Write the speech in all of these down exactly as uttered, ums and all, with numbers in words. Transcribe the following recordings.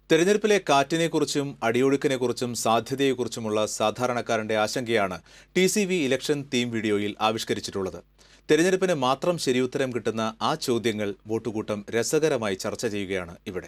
തെരഞ്ഞെടുപ്പിലെ കാറ്റിനെക്കുറിച്ചും അടിയൊഴുക്കിനെക്കുറിച്ചും സാധ്യതയെക്കുറിച്ചുമുള്ള സാധാരണക്കാരന്റെ ആശങ്കയാണ് T C V election theme വീഡിയോയിൽ ആവിഷ്കരിച്ചിട്ടുള്ളത്. തെരഞ്ഞെടുപ്പിന് മാത്രം ശരിയുത്തരം കിട്ടുന്ന ആ ചോദ്യങ്ങൾ വോട്ടുകൂട്ടം രസകരമായി ചർച്ച ചെയ്യുകയാണ് ഇവിടെ.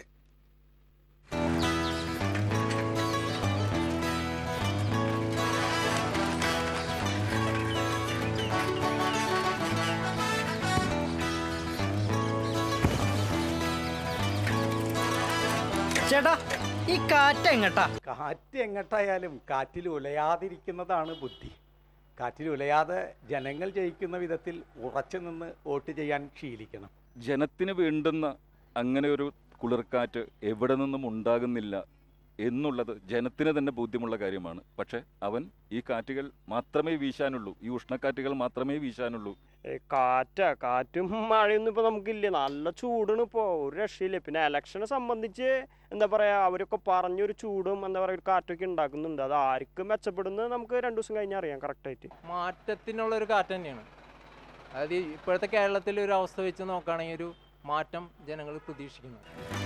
ചേട്ടാ, ഈ കാറ്റ് എങ്ങട്ടാ? കാറ്റ് എങ്ങട്ടായാലും കാറ്റിൽ ഉലയാതിരിക്കുന്നതാണ് ബുദ്ധി. കാറ്റിൽ ഉലയാതെ ജനങ്ങൾ ജയിക്കുന്ന വിധത്തിൽ ഉറച്ചു നിന്ന് വോട്ട് ചെയ്യാൻ ശീലിക്കണം. ജനത്തിന് വേണ്ടുന്ന അങ്ങനെ ഒരു കുളിർക്കാറ്റ് എവിടെ നിന്നും ഉണ്ടാകുന്നില്ല എന്നുള്ളത് ജനത്തിന് തന്നെ ബോധ്യമുള്ള കാര്യമാണ്. പക്ഷെ അവൻ ഈ കാറ്റുകൾ മാത്രമേ വീശാനുള്ളൂ, ഈ ഉഷ്ണക്കാറ്റുകൾ മാത്രമേ വീശാനുള്ളൂ. കാറ്റാ കാറ്റും മഴയൊന്നും ഇപ്പോൾ നമുക്കില്ല. നല്ല ചൂടാണ് ഇപ്പോൾ, ഒരു രക്ഷയില്ല. പിന്നെ ഇലക്ഷനെ സംബന്ധിച്ച് എന്താ പറയുക, അവരൊക്കെ പറഞ്ഞൊരു ചൂടും എന്താ പറയുക ഒരു കാറ്റൊക്കെ ഉണ്ടാക്കുന്നുണ്ട്. അത് ആർക്കും മെച്ചപ്പെടുന്നത് നമുക്ക് രണ്ടു ദിവസം കഴിഞ്ഞാൽ അറിയാം കറക്റ്റായിട്ട്. മാറ്റത്തിനുള്ളൊരു കാറ്റ് തന്നെയാണ്. അതായത് ഇപ്പോഴത്തെ കേരളത്തിലെ ഒരു അവസ്ഥ വെച്ച് നോക്കുകയാണെങ്കിൽ ഒരു മാറ്റം ജനങ്ങൾ പ്രതീക്ഷിക്കുന്നു.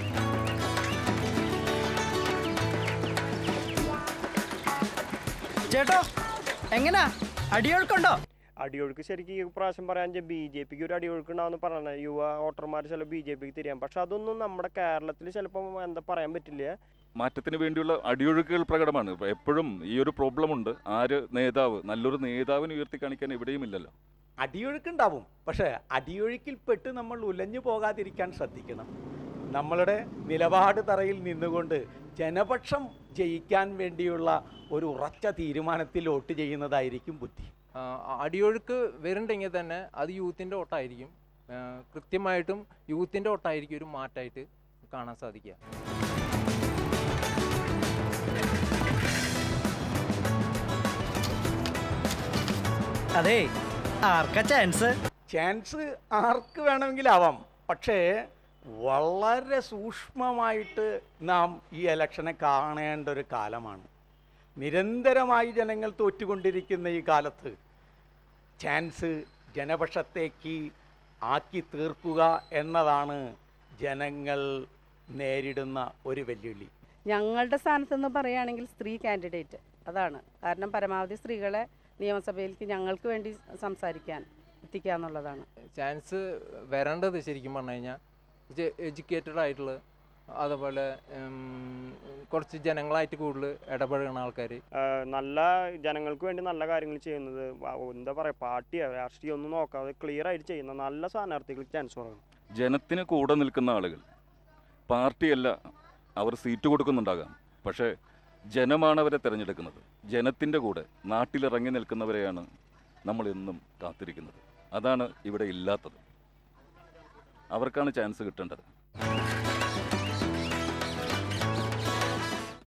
ചേട്ടോ, എങ്ങനാ അടിയൊഴുക്കുണ്ടോ? അടിയൊഴുക്ക് ശരിക്കും ഈ പ്രാവശ്യം പറയാൻ ബി ജെ പിക്ക് ഒരു അടിയൊഴുക്ക് ഉണ്ടാവുമെന്ന് പറഞ്ഞത് യുവ വോട്ടർമാർ ചില ബി ജെ പിക്ക് തിരിയാം. പക്ഷെ അതൊന്നും നമ്മുടെ കേരളത്തിൽ ചിലപ്പോൾ എന്താ പറയാൻ പറ്റില്ല. മാറ്റത്തിന് വേണ്ടിയുള്ള അടിയൊഴുക്കുകൾ പ്രകടമാണ്. എപ്പോഴും ഈ ഒരു പ്രോബ്ലം ഉണ്ട്. ആര് നേതാവ്, നല്ലൊരു നേതാവിനെ ഉയർത്തി കാണിക്കാൻ എവിടെയും ഇല്ലല്ലോ. അടിയൊഴുക്കുണ്ടാവും, പക്ഷേ അടിയൊഴുക്കിൽപ്പെട്ട് നമ്മൾ ഉലഞ്ഞു പോകാതിരിക്കാൻ ശ്രദ്ധിക്കണം. നമ്മളുടെ നിലപാട് തറയിൽ നിന്നുകൊണ്ട് ജനപക്ഷം ജയിക്കാൻ വേണ്ടിയുള്ള ഒരു ഉറച്ച തീരുമാനത്തിൽ വോട്ട് ചെയ്യുന്നതായിരിക്കും ബുദ്ധി. അടിയൊഴുക്ക് വരുന്നുണ്ടെങ്കിൽ തന്നെ അത് യൂത്തിൻ്റെ വോട്ടായിരിക്കും. കൃത്യമായിട്ടും യൂത്തിൻ്റെ വോട്ടായിരിക്കും ഒരു മാറ്റമായിട്ട് കാണാൻ സാധിക്കുക. അതെ, ആർക്കാ ചാൻസ്? ചാൻസ് ആർക്ക് വേണമെങ്കിലാവാം. പക്ഷേ വളരെ സൂക്ഷ്മമായിട്ട് നാം ഈ ഇലക്ഷനെ കാണേണ്ട ഒരു കാലമാണ്. നിരന്തരമായി ജനങ്ങൾ തോറ്റുകൊണ്ടിരിക്കുന്ന ഈ കാലത്ത് ചാൻസ് ജനപക്ഷത്തേക്ക് ആക്കി തീർക്കുക എന്നതാണ് ജനങ്ങൾ നേരിടുന്ന ഒരു വെല്ലുവിളി. ഞങ്ങളുടെ സ്ഥാനത്തെന്ന് പറയുകയാണെങ്കിൽ സ്ത്രീ കാൻഡിഡേറ്റ് അതാണ്. കാരണം പരമാവധി സ്ത്രീകളെ നിയമസഭയിലേക്ക് ഞങ്ങൾക്ക് വേണ്ടി സംസാരിക്കാൻ എത്തിക്കുക എന്നുള്ളതാണ്. ചാൻസ് വരേണ്ടത് ശരിക്കും പറഞ്ഞു കഴിഞ്ഞാൽ എഡ്യൂക്കേറ്റഡ് ആയിട്ടുള്ള, അതുപോലെ കുറച്ച് ജനങ്ങളായിട്ട് കൂടുതൽ ഇടപഴകുന്ന ആൾക്കാർ, നല്ല ജനങ്ങൾക്ക് വേണ്ടി നല്ല കാര്യങ്ങൾ ചെയ്യുന്നത്, എന്താ പറയുക പാർട്ടിയോ രാഷ്ട്രീയം ഒന്നും നോക്കാതെ ക്ലിയർ ആയിട്ട് ചെയ്യുന്ന നല്ല സ്ഥാനാർത്ഥികൾക്ക് ചാൻസ് കൊടുക്കണം. ജനത്തിന് കൂടെ നിൽക്കുന്ന ആളുകൾ, പാർട്ടിയല്ല അവർ സീറ്റ് കൊടുക്കുന്നുണ്ടാകാം, പക്ഷേ ജനമാണ് അവരെ തിരഞ്ഞെടുക്കുന്നത്. ജനത്തിൻ്റെ കൂടെ നാട്ടിലിറങ്ങി നിൽക്കുന്നവരെയാണ് നമ്മൾ എന്നും കാത്തിരിക്കുന്നത്. അതാണ് ഇവിടെ ഇല്ലാത്തത്. അവർക്കാണ് ചാൻസ് കിട്ടേണ്ടത്.